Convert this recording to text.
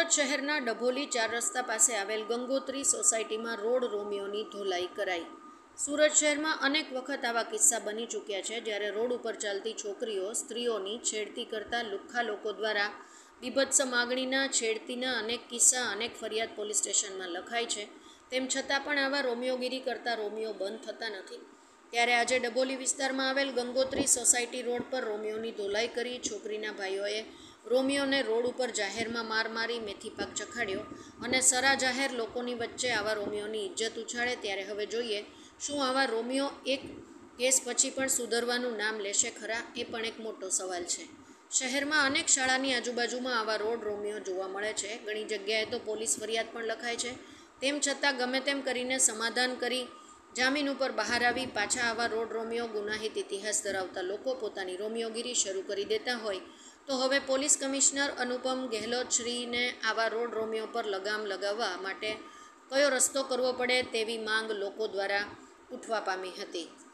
સુરત શહેરના ડભોલી 4 રસ્તા પાસે આવેલ ગંગોત્રી સોસાયટીમાં રોડ રોમિયોની ધોલાઈ કરાઈ। સુરત શહેરમાં અનેક વખત આવા કિસ્સા બની ચૂક્યા છે, જ્યારે રોડ ઉપર ચાલતી છોકરીઓ સ્ત્રીઓની છેડતી કરતા લુખ્ખા લોકો દ્વારા બીભત્સ માગણીના છેડતીના અનેક કિસ્સા અનેક ફરિયાદ પોલીસ સ્ટેશનમાં લખાય છે। તેમ છતાં પણ આવા રોમિયોગીરી કરતા રોમિયો બંધ થતા નથી। ત્યારે આજે ડભોલી વિસ્તારમાં આવેલ ગંગોત્રી સોસાયટી રોડ પર રોમિયોની ધોલાઈ કરી છોકરીના ભાઈઓએ રોમિયોને રોડ ઉપર જાહેરમાં માર મારી મેથી પાક ચખાડ્યો અને સરા જાહેર લોકોની વચ્ચે આવા રોમિયોની ઇજ્જત ઉછાળે। ત્યારે હવે જોઈએ શું આવા રોમિયો એક કેસ પછી પણ સુધરવાનું નામ લેશે ખરા, એ પણ એક મોટો સવાલ છે। શહેરમાં અનેક શાળાની આજુબાજુમાં આવા રોડ રોમિયો જોવા મળે છે। ઘણી જગ્યાએ તો પોલીસ ફરિયાદ પણ લખાય છે। તેમ છતાં ગમે તેમ કરીને સમાધાન કરી જામીન ઉપર બહાર આવી પાછા આવા રોડ રોમિયો ગુનાહિત ઇતિહાસ ધરાવતા લોકો પોતાની રોમિયોગીરી શરૂ કરી દેતા હોય તો હવે પોલીસ કમિશનર અનુપમ ગેહલોતશ્રીને આવા રોડ રોમિયો પર લગામ લગાવવા માટે કયો રસ્તો કરવો પડે તેવી માંગ લોકો દ્વારા ઉઠવા પામી હતી।